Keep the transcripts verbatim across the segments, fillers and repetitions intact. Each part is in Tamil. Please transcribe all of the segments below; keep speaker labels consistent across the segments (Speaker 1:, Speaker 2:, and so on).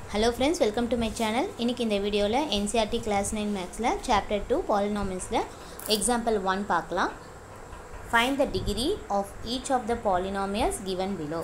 Speaker 1: Hello friends, welcome to my channel. இன்னைக்கு இந்த வீடியோல N C E R T class nine mathsல chapter two polynomialsல example one பார்க்கலாம். Find the degree of each of the polynomials given below.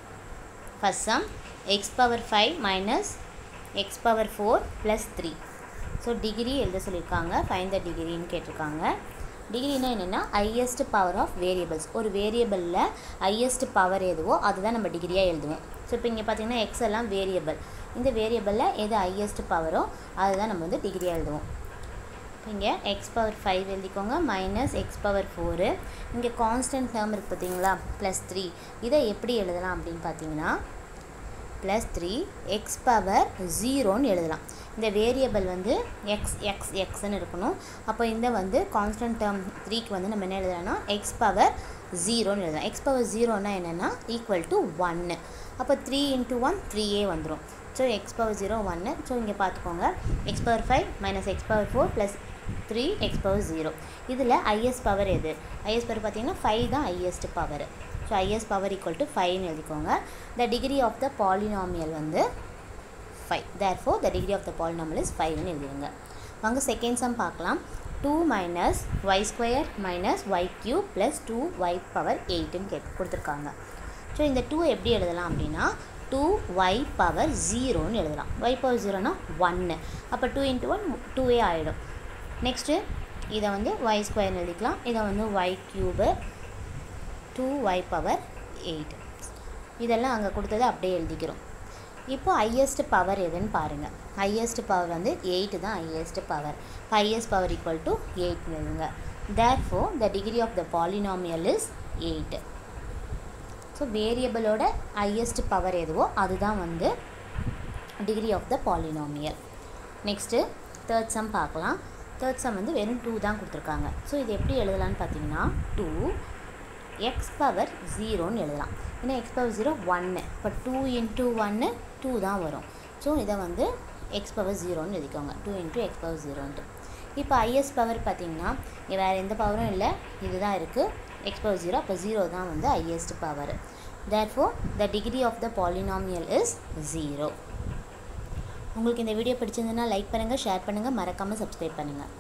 Speaker 1: First sum, x power five minus x power four plus three. So degree எழுத சொல்லிருக்காங்க. Find the degree ன்னு கேட்டிருக்காங்க. டிகிரினா என்னன்னா highest power of variables. ஒரு வேரியபிள்ல highest power எதுவோ அதுதான் நம்ம டிகிரியா எழுதுவோம். ஸோ இப்போ இங்கே பார்த்தீங்கன்னா எக்ஸ் எல்லாம் வேரியபிள். இந்த வேரியபிளில் எது ஹையஸ்ட் பவரோ அதுதான் நம்ம வந்து டிகிரியாக எழுதுவோம். இங்கே எக்ஸ் பவர் ஃபைவ் எழுதிக்கோங்க, மைனஸ் எக்ஸ் பவர் ஃபோரு. இங்கே கான்ஸ்டன்ட் டேர்ம் இருக்குது பார்த்தீங்களா, ப்ளஸ் த்ரீ. இதை எப்படி எழுதலாம் அப்படின்னு பார்த்தீங்கன்னா ப்ளஸ் த்ரீ எக்ஸ் பவர் ஜீரோன்னு எழுதலாம். இந்த வேரியபிள் வந்து எக்ஸ் எக்ஸ் எக்ஸ்ன்னு இருக்கணும். அப்போ இந்த வந்து கான்ஸ்டன்ட் டேர்ம் த்ரீக்கு வந்து நம்ம என்ன எழுதலாம்னா எக்ஸ் பவர் ஜீரோன்னு எழுதலாம். எக்ஸ் பவர் ஜீரோன்னா என்னென்னா ஈக்குவல் டு ஒன்று. அப்போ three into one three a வந்துடும். ஸோ எக்ஸ் பவர் ஜீரோ ஒன்று. ஸோ இங்கே பார்த்துக்கோங்க, x power five minus x power four plus three x power zero. இதில் ஐஎஸ் பவர் எது? ஐஎஸ் பவர் பார்த்தீங்கன்னா ஃபைவ் தான் highest power. So highest power equal to ஃபைவ்னு எழுதிக்கோங்க. The degree of the polynomial வந்து five. Therefore the degree of the polynomial is ஃபைவ்னு எழுதிடுங்க. வாங்க செகண்ட் சம் பார்க்கலாம். Two minus Y square minus y cube plus two y power எயிட்டுன்னு கேட்டு கொடுத்துருக்காங்க. ஸோ இந்த டூ எப்படி எழுதலாம் அப்படின்னா டூ ஒய் பவர் ஜீரோன்னு எழுதலாம். ஒய் பவர் ஜீரோனா ஒன்று. அப்போ two into one two a ஆகிடும். நெக்ஸ்ட்டு இதை வந்து ஒய் ஸ்கொயர்னு எழுதிக்கலாம். இதை வந்து y cube two y power eight. இதெல்லாம் அங்கே கொடுத்தது அப்படியே எழுதிக்கிறோம். இப்போ ஹையஸ்ட் பவர் எதுன்னு பாருங்கள். ஹையஸ்ட் பவர் வந்து எயிட்டு தான் highest power. Highest power equal to எயிட்னு எழுதுங்க. Therefore the degree of the polynomial is eight. So வேரியபிளோட ஹையஸ்ட் பவர் எதுவோ அதுதான் வந்து degree of the polynomial. Next third sum பார்க்கலாம். தேர்ட் சம் வந்து வெறும் டூ தான் கொடுத்துருக்காங்க. ஸோ இது எப்படி எழுதலான்னு பார்த்தீங்கன்னா டூ எக்ஸ் பவர் ஜீரோன்னு எழுதலாம். ஏன்னா எக்ஸ் பவர் ஜீரோ ஒன்று. இப்போ டூ இன்ட்டு ஒன்று டூ தான் வரும். ஸோ இதை வந்து எக்ஸ் பவர் ஜீரோன்னு எழுதிக்கோங்க. டூ இன்ட்டு எக்ஸ் பவர் ஜீரோன்ட்டு. இப்போ ஐஎஸ் பவர் பார்த்தீங்கன்னா இங்கே வேறு எந்த பவரும் இல்லை, இதுதான் இருக்குது x power zero. அப்போ ஜீரோ தான் வந்து highest power. Therefore the degree of the polynomial is zero. உங்களுக்கு இந்த வீடியோ பிடிச்சிருந்ததுன்னா லைக் பண்ணுங்கள், ஷேர் பண்ணுங்கள், மறக்காமல் சப்ஸ்கிரைப் பண்ணுங்கள்.